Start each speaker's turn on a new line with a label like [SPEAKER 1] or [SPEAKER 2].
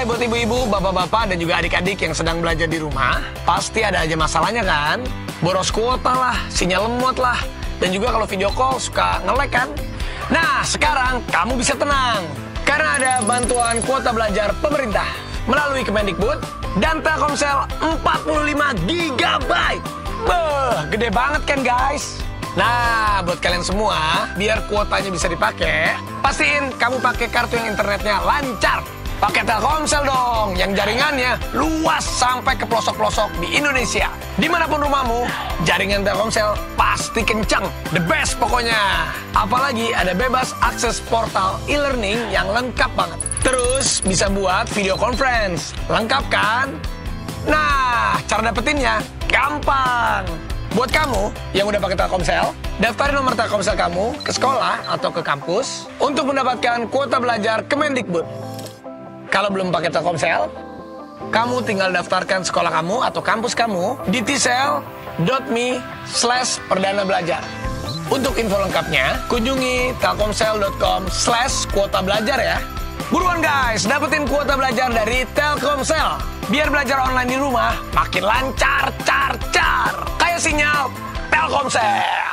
[SPEAKER 1] Hai buat ibu-ibu, bapak-bapak, dan juga adik-adik yang sedang belajar di rumah. Pasti ada aja masalahnya kan? Boros kuota lah, sinyal lemot lah, dan juga kalau video call suka nge-lag kan? Nah, sekarang kamu bisa tenang. Karena ada bantuan kuota belajar pemerintah melalui Kemendikbud dan Telkomsel 45 GB. Beuh, gede banget kan guys? Nah, buat kalian semua, biar kuotanya bisa dipakai, pastiin kamu pakai kartu yang internetnya lancar. Pakai Telkomsel dong, yang jaringannya luas sampai ke pelosok-pelosok di Indonesia. Dimanapun rumahmu, jaringan Telkomsel pasti kencang. The best pokoknya. Apalagi ada bebas akses portal e-learning yang lengkap banget. Terus bisa buat video conference. Lengkap kan? Nah, cara dapetinnya gampang. Buat kamu yang udah pakai Telkomsel, daftarin nomor Telkomsel kamu ke sekolah atau ke kampus untuk mendapatkan kuota belajar Kemendikbud. Kalau belum pakai Telkomsel, kamu tinggal daftarkan sekolah kamu atau kampus kamu di tsel.me/perdana belajar. Untuk info lengkapnya, kunjungi telkomsel.com/kuota belajar ya. Buruan guys, dapetin kuota belajar dari Telkomsel. Biar belajar online di rumah makin lancar, car. Kayak sinyal Telkomsel.